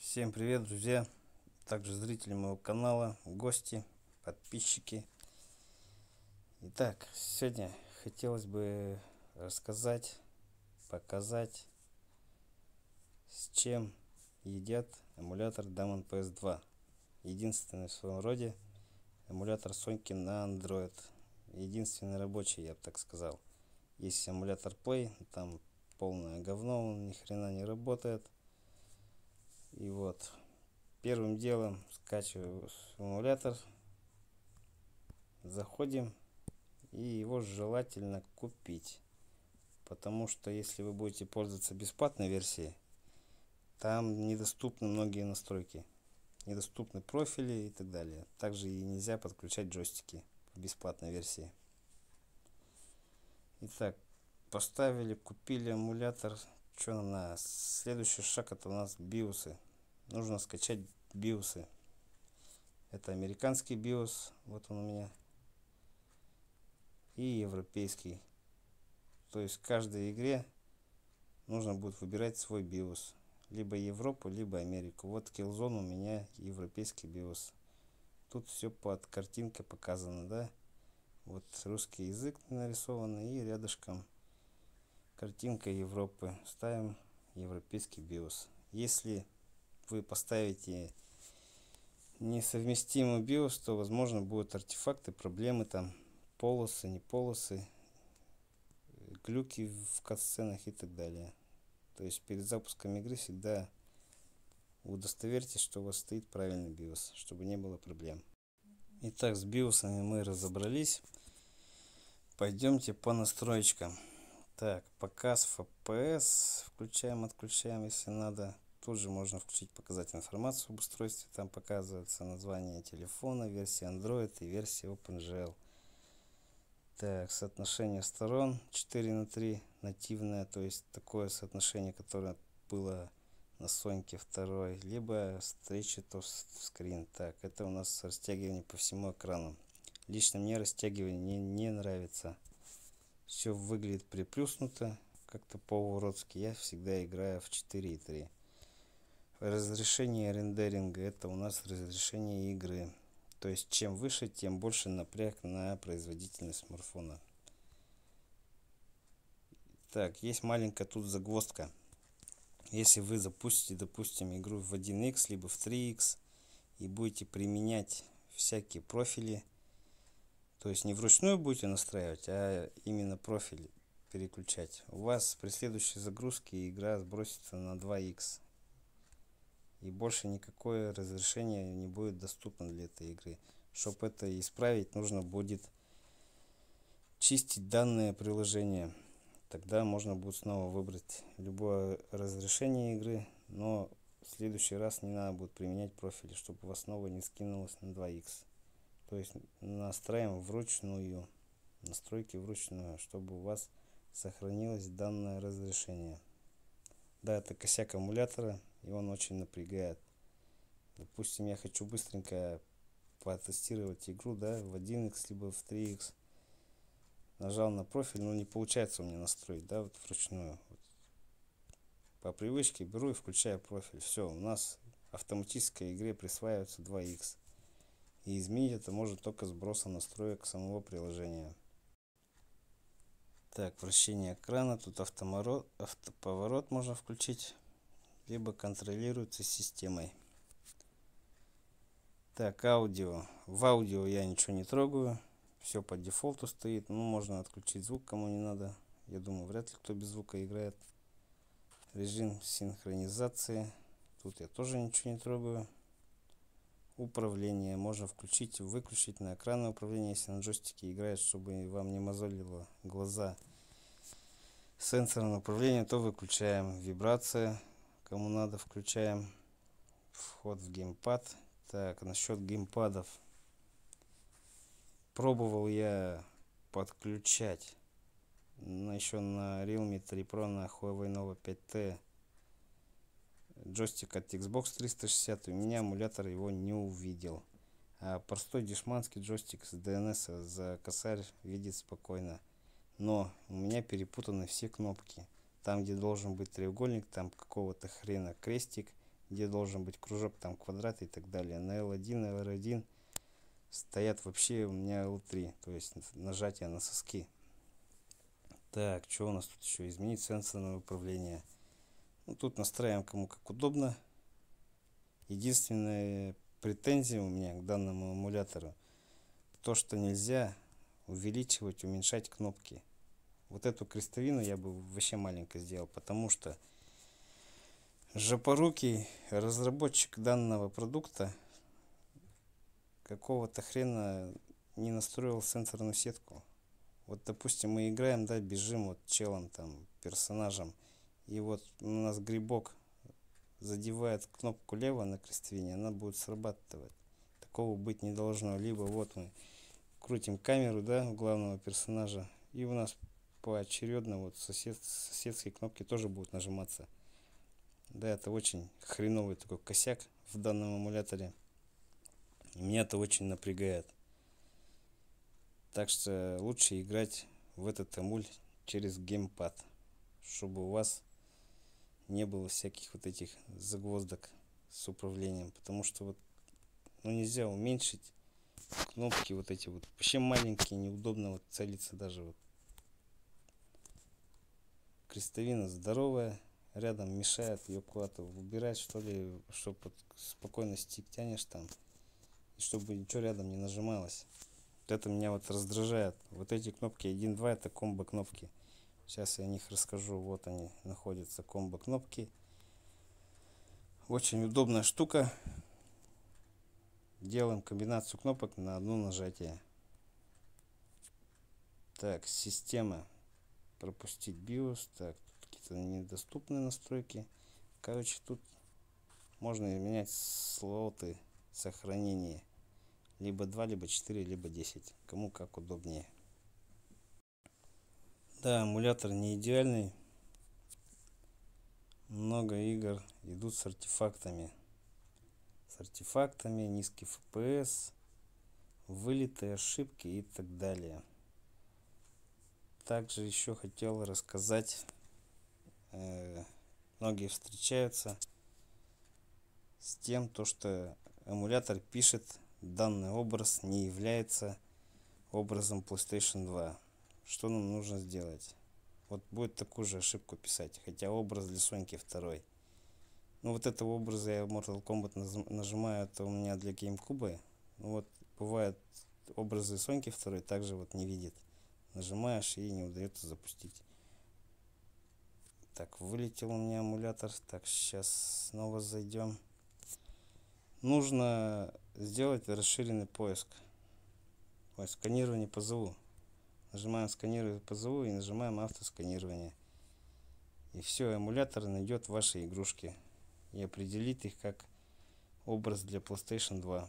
Всем привет, друзья, также зрители моего канала, гости, подписчики. Итак, сегодня хотелось бы рассказать, показать, с чем едят эмулятор Damon PS2. Единственный в своем роде эмулятор Соньки на Android. Единственный рабочий, я бы так сказал. Есть эмулятор Play, там полное говно, он ни хрена не работает. И вот. Первым делом скачиваю эмулятор, заходим, и его желательно купить, потому что если вы будете пользоваться бесплатной версией, там недоступны многие настройки, недоступны профили и так далее. Также и нельзя подключать джойстики в бесплатной версии. Итак, поставили, купили эмулятор. Что нам надо? Следующий шаг — это у нас биосы. Нужно скачать биосы. Это американский биос, вот он у меня, и европейский. То есть в каждой игре нужно будет выбирать свой биос. Либо Европу, либо Америку. Вот Killzone у меня европейский биос. Тут все под картинкой показано, да? Вот русский язык нарисован, и рядышком картинка Европы. Ставим европейский биос. Если вы поставите несовместимый биос, то возможно будут артефакты, проблемы, там полосы, не полосы, глюки в катсценах и так далее. То есть перед запуском игры всегда удостоверьтесь, что у вас стоит правильный биос, чтобы не было проблем. Итак, с биосами мы разобрались. Пойдемте по настроечкам. Так, показ FPS включаем, отключаем, если надо. Тут же можно включить показать информацию об устройстве. Там показывается название телефона, версия Android и версия OpenGL. Так, соотношение сторон 4:3 нативное, то есть такое соотношение, которое было на Соньке второй, либо встречи то скрин. Так, это у нас растягивание по всему экрану. Лично мне растягивание не нравится. Все выглядит приплюснуто, как-то по-уродски. Я всегда играю в 4:3. Разрешение рендеринга — это у нас разрешение игры. То есть чем выше, тем больше напряг на производительность смартфона. Так, есть маленькая тут загвоздка. Если вы запустите, допустим, игру в 1x либо в 3x и будете применять всякие профили, то есть не вручную будете настраивать, а именно профиль переключать, у вас при следующей загрузке игра сбросится на 2x. И больше никакое разрешение не будет доступно для этой игры. Чтобы это исправить, нужно будет чистить данное приложение. Тогда можно будет снова выбрать любое разрешение игры, но в следующий раз не надо будет применять профили, чтобы у вас снова не скинулось на 2x. То есть настраиваем вручную, настройки вручную, чтобы у вас сохранилось данное разрешение. Да, это косяк эмулятора, и он очень напрягает. Допустим, я хочу быстренько потестировать игру, да, в 1x либо в 3x. Нажал на профиль, но не получается у меня настроить, да, вот вручную. Вот. По привычке беру и включаю профиль. Все, у нас автоматической игре присваивается 2x. И изменить это можно только сбросом настроек самого приложения. Так, вращение экрана, тут автоповорот можно включить, либо контролируется системой. Так, аудио. В аудио я ничего не трогаю. Все по дефолту стоит. Ну, можно отключить звук, кому не надо. Я думаю, вряд ли кто без звука играет. Режим синхронизации. Тут я тоже ничего не трогаю. Управление. Можно включить и выключить на экранное управление, если на джойстике играет, чтобы вам не мозолило глаза. Сенсорное управление то выключаем. Вибрация. Кому надо, включаем. Вход в геймпад. Так, насчет геймпадов. Пробовал я подключать еще на Realme 3 Pro, на Huawei Nova 5T джойстик от Xbox 360. У меня эмулятор его не увидел. А простой дешманский джойстик с DNS за косарь видит спокойно. Но у меня перепутаны все кнопки. Там, где должен быть треугольник, там какого-то хрена крестик. где должен быть кружок, там квадрат и так далее. На L1, R1 стоят вообще у меня L3, то есть нажатие на соски. Так, что у нас тут еще? Изменить сенсорное управление. Ну, тут настраиваем кому как удобно. Единственная претензия у меня к данному эмулятору, то, что нельзя увеличивать, уменьшать кнопки. Вот эту крестовину я бы вообще маленько сделал, потому что жопорукий разработчик данного продукта какого-то хрена не настроил сенсорную сетку. Вот, допустим, мы играем, да, бежим вот челом, там, персонажем, и вот у нас грибок задевает кнопку лево на крестовине, она будет срабатывать. Такого быть не должно. Либо вот мы крутим камеру, да, у главного персонажа, и у нас поочередно вот соседские кнопки тоже будут нажиматься. Да, это очень хреновый такой косяк в данном эмуляторе. Меня это очень напрягает. Так что лучше играть в этот эмуль через геймпад, чтобы у вас не было всяких вот этих загвоздок с управлением. Потому что вот, ну, нельзя уменьшить кнопки вот эти вот. Вообще маленькие, неудобно вот целиться даже вот. Крестовина здоровая, рядом мешает, ее куда-то убирать, что ли, чтобы вот спокойно стик тянешь там, и чтобы ничего рядом не нажималось. Вот это меня вот раздражает. Вот эти кнопки 1-2 это комбо кнопки. Сейчас я о них расскажу. Вот они находятся, комбо кнопки. Очень удобная штука. Делаем комбинацию кнопок на одно нажатие. Так, система. Пропустить BIOS. Так, тут какие-то недоступные настройки. Короче, тут можно менять слоты сохранения. Либо 2, либо 4, либо 10. Кому как удобнее. Да, эмулятор не идеальный. Много игр идут с артефактами. Низкий FPS, вылетые ошибки и так далее. Также еще хотел рассказать, многие встречаются с тем, что эмулятор пишет, данный образ не является образом PlayStation 2. Что нам нужно сделать? Вот будет такую же ошибку писать, хотя образ для Соньки 2. Ну, вот этого образа я в Mortal Kombat нажимаю, это у меня для GameCube. Ну, вот бывает образы Соньки 2 также вот не видит. Нажимаешь и не удается запустить. Так, вылетел у меня эмулятор. Так, сейчас снова зайдем. Нужно сделать расширенный поиск. Ой, сканирование по ЗУ. Нажимаем сканирование по ЗУ и нажимаем автосканирование. И все, эмулятор найдет ваши игрушки и определит их как образ для PlayStation 2.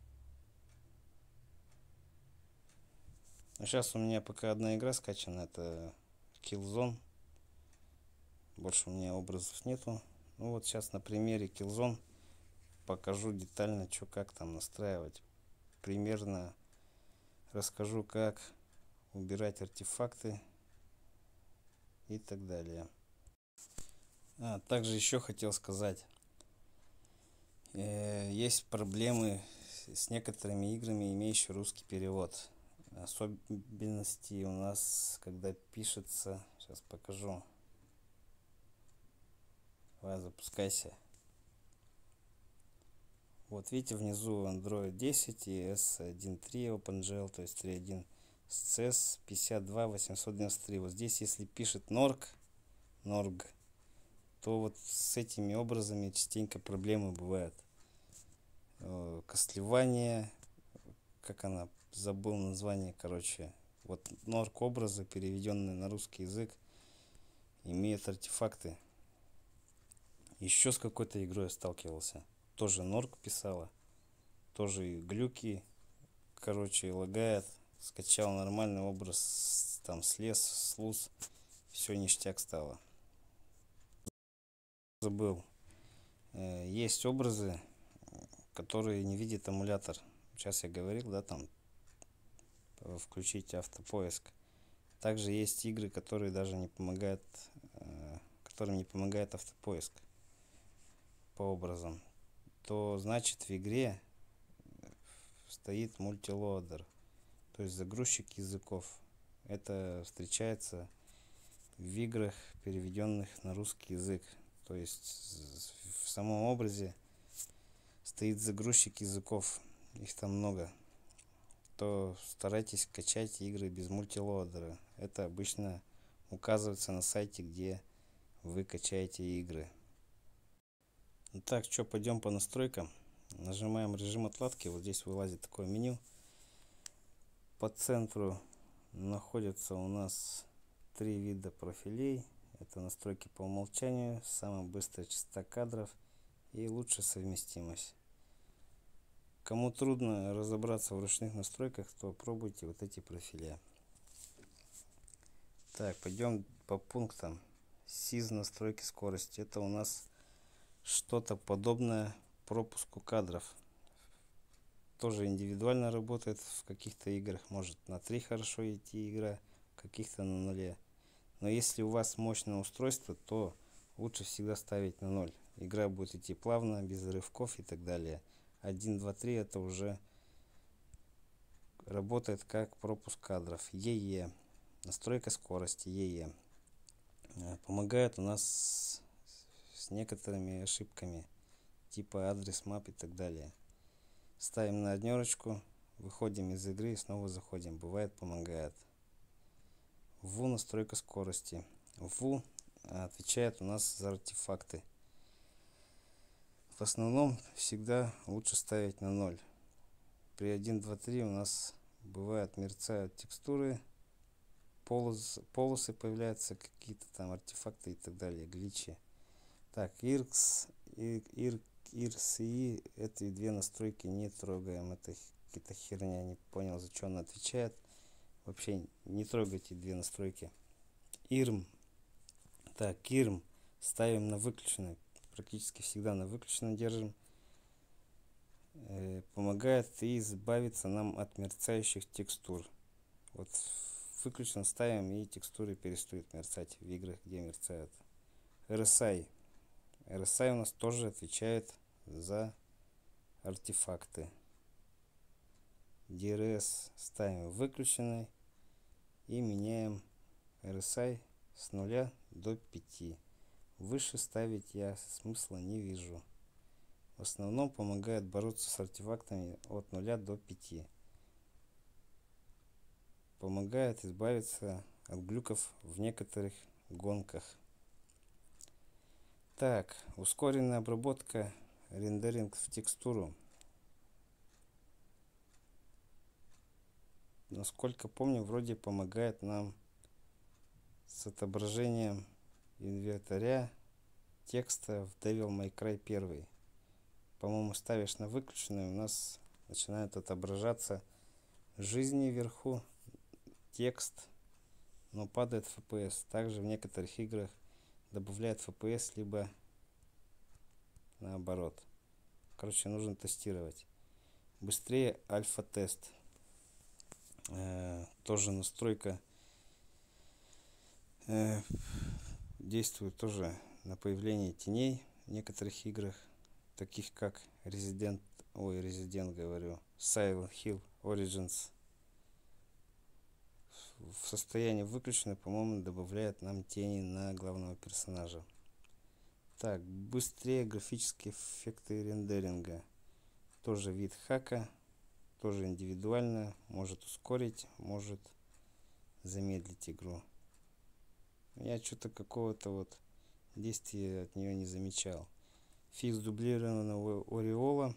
Но сейчас у меня пока одна игра скачана, это Killzone. Больше у меня образов нету. Ну вот сейчас на примере Killzone покажу детально, что как там настраивать. Примерно расскажу, как убирать артефакты и так далее. Также еще хотел сказать, есть проблемы с некоторыми играми, имеющими русский перевод. Особенности у нас, когда пишется, сейчас покажу. Давай, запускайся. Вот видите, внизу Android 10 и S1.3 OpenGL, то есть 3.1 с CS 52893. Вот здесь, если пишет Norg, то вот с этими образами частенько проблемы бывают. Костлевание, как она, забыл название, короче. Вот Norg образы, переведенные на русский язык, имеют артефакты. Еще с какой-то игрой я сталкивался. Тоже Norg писала. Тоже и глюки. Короче, лагает. Скачал нормальный образ. Там слез, слуз. Все ништяк стало. Забыл. Есть образы, которые не видит эмулятор. Сейчас я говорил, да, там включить автопоиск. Также есть игры, которые даже не помогают, которым не помогает автопоиск. по образам, то значит в игре стоит мультилодер, то есть загрузчик языков. Это встречается в играх, переведенных на русский язык. То есть в самом образе стоит загрузчик языков, их там много. То старайтесь качать игры без мультилодера. Это обычно указывается на сайте, где вы качаете игры. Итак, что, пойдем по настройкам. Нажимаем режим отладки. Вот здесь вылазит такое меню. По центру находятся у нас 3 вида профилей. Это настройки по умолчанию, самая быстрая частота кадров и лучшая совместимость. Кому трудно разобраться в ручных настройках, то пробуйте вот эти профиля. Так, пойдем по пунктам. SIS настройки скорости. Это у нас что-то подобное пропуску кадров. Тоже индивидуально работает в каких-то играх. Может на 3 хорошо идти игра, в каких-то на 0. Но если у вас мощное устройство, то лучше всегда ставить на 0. Игра будет идти плавно, без рывков и так далее. 1, 2, 3 это уже работает как пропуск кадров. ЕЕ. Настройка скорости. ЕЕ. Помогает у нас с некоторыми ошибками. Типа адрес мап и так далее. Ставим на 1, выходим из игры и снова заходим. Бывает, помогает. ВУ настройка скорости. ВУ отвечает у нас за артефакты. В основном всегда лучше ставить на 0. При 1, 2, 3 у нас бывает мерцают текстуры, полосы появляются, какие-то там артефакты и так далее, гличи. Так, IRX и эти 2 настройки не трогаем. Это какая-то херня, не понял, за что она отвечает. Вообще не трогайте 2 настройки. IRM. Так, IRM ставим на выключенный. Практически всегда на выключенном держим. Помогает и избавиться нам от мерцающих текстур. Вот выключен ставим, и текстуры перестают мерцать в играх, где мерцают. RSI. RSI у нас тоже отвечает за артефакты. DRS ставим выключенный и меняем RSI с 0 до 5. Выше ставить я смысла не вижу. В основном помогает бороться с артефактами от 0 до 5. Помогает избавиться от глюков в некоторых гонках. Так, ускоренная обработка, рендеринг в текстуру. Насколько помню, вроде помогает нам с отображением инвентаря текста в Devil May Cry 1. По-моему, ставишь на выключенную, у нас начинают отображаться жизни вверху, текст, но падает FPS. Также в некоторых играх добавляет FPS, либо наоборот. Короче, нужно тестировать. Быстрее альфа-тест. Тоже настройка действует тоже на появление теней в некоторых играх, таких как Silent Hill Origins. В состоянии выключенной, по-моему, добавляет нам тени на главного персонажа. Так, быстрее графические эффекты рендеринга. Тоже вид хака, тоже индивидуально, может ускорить, может замедлить игру. Я что-то какого-то вот действия от нее не замечал. Фикс дублированного ореола.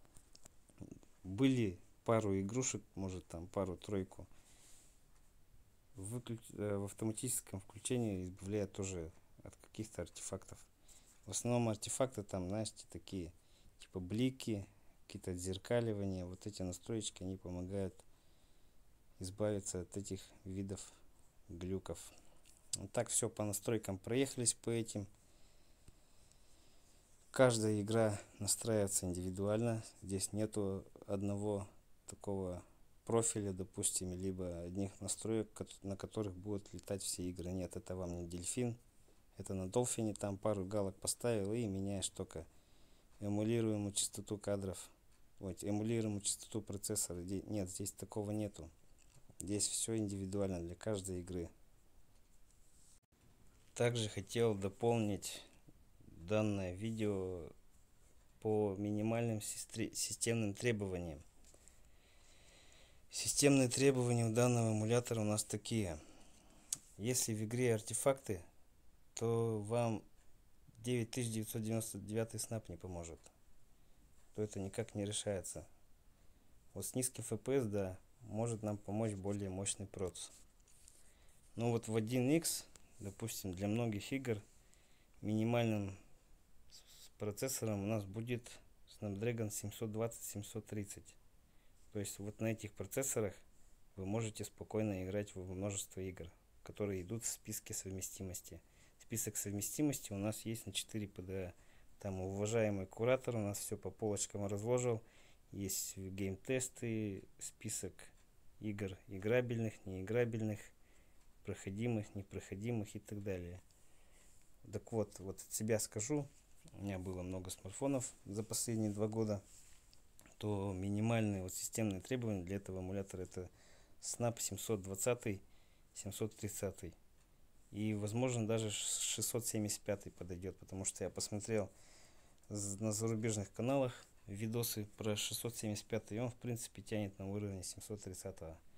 Были пару игрушек, может там пару-тройку. В автоматическом включении избавляет тоже от каких-то артефактов. В основном артефакты там, знаете, такие, типа блики, какие-то отзеркаливания. Вот эти настроечки, они помогают избавиться от этих видов глюков. Вот так все по настройкам проехались по этим. Каждая игра настраивается индивидуально. Здесь нету одного такого профиля, допустим, либо одних настроек, на которых будут летать все игры. Нет, это вам не дельфин. Это на Dolphin там пару галок поставил и меняешь только эмулируемую частоту кадров, вот, эмулируемую частоту процессора. Нет, здесь такого нету. Здесь все индивидуально для каждой игры. Также хотел дополнить данное видео по минимальным системным требованиям. Системные требования у данного эмулятора у нас такие. Если в игре артефакты, то вам 9999 Snap не поможет. То это никак не решается. Вот с низким FPS, да, может нам помочь более мощный процессор. Но вот в 1X, допустим, для многих игр минимальным процессором у нас будет Snapdragon 720-730. То есть вот на этих процессорах вы можете спокойно играть в множество игр, которые идут в списке совместимости. Список совместимости у нас есть на 4 PDA. Там уважаемый куратор у нас все по полочкам разложил. Есть гейм-тесты, список игр играбельных, неиграбельных, проходимых, непроходимых и так далее. Так вот от себя скажу, у меня было много смартфонов за последние 2 года, то минимальные вот системные требования для этого эмулятора это Snap 720, 730. И возможно даже 675 подойдет, потому что я посмотрел на зарубежных каналах видосы про 675, и он в принципе тянет на уровне 730.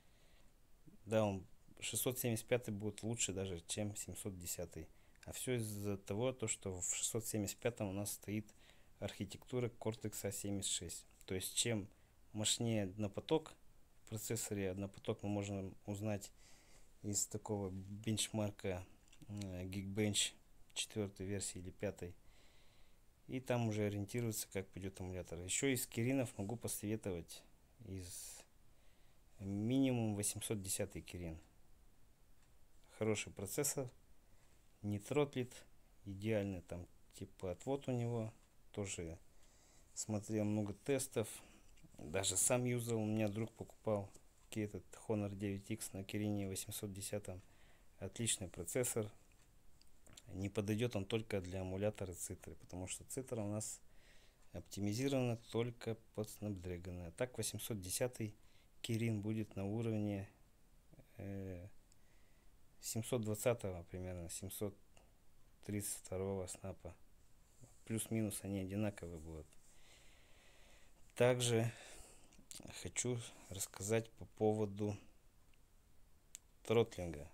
Да, он 675 будет лучше даже, чем 710. А все из-за того, что в 675 у нас стоит архитектура Cortex A76. То есть чем мощнее однопоток в процессоре, однопоток мы можем узнать из такого бенчмарка Geekbench 4 версии или 5. И там уже ориентируется, как пойдет эмулятор. Еще из Киринов могу посоветовать из минимум 810 Кирин. Хороший процессор, не тротлит, идеальный там типа отвод у него. Тоже смотрел много тестов, даже сам юзал, у меня друг покупал этот Honor 9X на Кирине 810. Отличный процессор. Не подойдет он только для эмулятора Citrix, потому что Citrix у нас оптимизирована только под Snapdragon. А так 810 Kirin будет на уровне 720 примерно, 732 снапа. Плюс-минус они одинаковые будут. Также хочу рассказать по поводу тротлинга.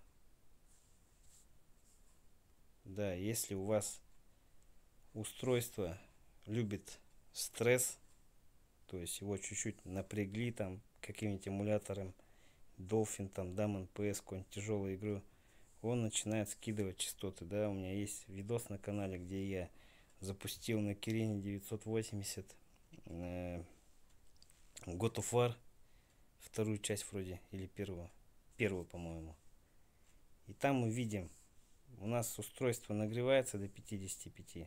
Да, если у вас устройство любит стресс, то есть его чуть-чуть напрягли там каким-нибудь эмулятором, Dolphin, там, Daemon PS, какую-нибудь тяжелую игру, он начинает скидывать частоты. Да, у меня есть видос на канале, где я запустил на Kirin 980 God of War, вторую часть вроде, или первую, по-моему. И там мы видим, у нас устройство нагревается до 55.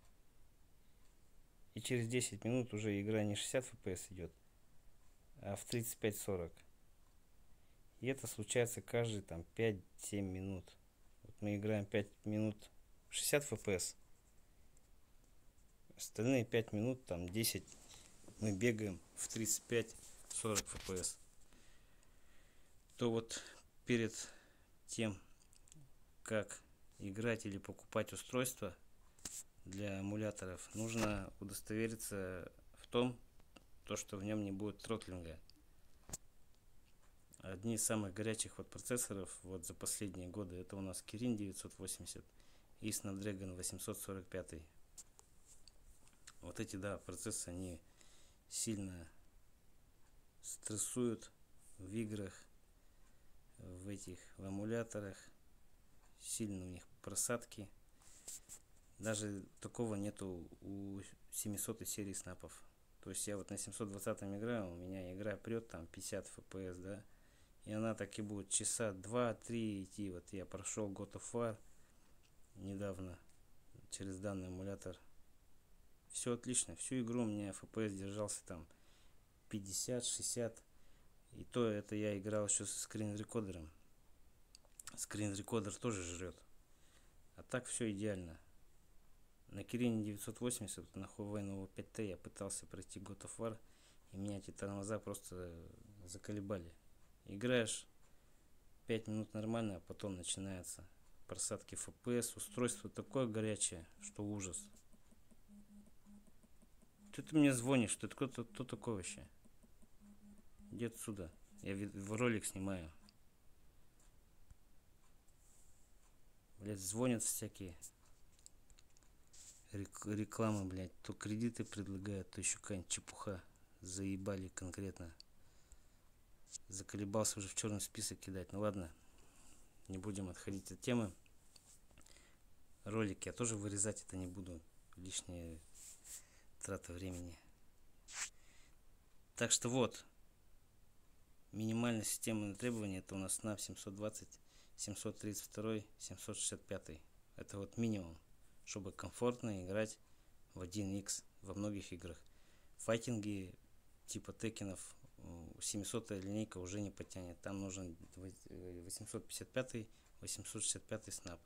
И через 10 минут уже игра не 60 FPS идет, а в 35-40. И это случается каждые там 5-7 минут. Вот мы играем 5 минут 60 FPS. Остальные 5 минут, там 10, мы бегаем в 35-40 FPS. То вот перед тем, как играть или покупать устройство для эмуляторов, нужно удостовериться в том, что в нем не будет тротлинга. Одни из самых горячих вот процессоров вот за последние годы это у нас Kirin 980 и Snapdragon 845. Вот эти, да, процессы, они сильно стрессуют в играх, в эмуляторах, сильно у них просадки. Даже такого нету у 700 серии снапов. То есть я вот на 720 играю, у меня игра прет там 50 FPS, да, и она так и будет часа 2-3 идти. Вот я прошел God of War недавно через данный эмулятор. Все отлично, всю игру у меня FPS держался там 50-60. И то это я играл еще со скрин-рекордером. Скрин-рекордер тоже жрет. А так все идеально. На Kirin 980, на Huawei Nova 5T я пытался пройти God of War, и меня эти тормоза просто заколебали. Играешь 5 минут нормально, а потом начинается просадки FPS, устройство такое горячее, что ужас. Ты мне звонишь, что это кто такой вообще? Иди отсюда, я в ролик снимаю. Блять, звонят всякие рекламы, блять, то кредиты предлагают, то еще какая-нибудь чепуха. Заебали конкретно. Заколебался уже в черный список кидать. Ну ладно, не будем отходить от темы. Ролик я тоже вырезать это не буду. Лишняя трата времени. Так что вот. Минимальная системные требования это у нас SNAP 720, 732, 765. Это вот минимум, чтобы комфортно играть в 1x во многих играх. Файтинги типа текенов 700 линейка уже не потянет. Там нужен 855, 865 снап.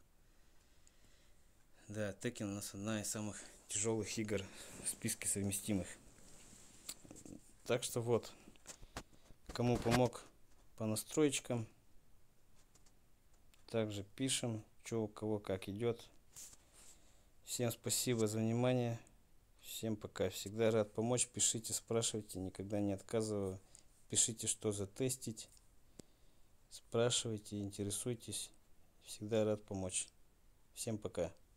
Да, Tekken у нас одна из самых тяжелых игр в списке совместимых. Так что вот, кому помог по настроечкам, также пишем, что у кого как идет. Всем спасибо за внимание. Всем пока. Всегда рад помочь. Пишите, спрашивайте, никогда не отказываю. Пишите, что затестить. Спрашивайте, интересуйтесь. Всегда рад помочь. Всем пока.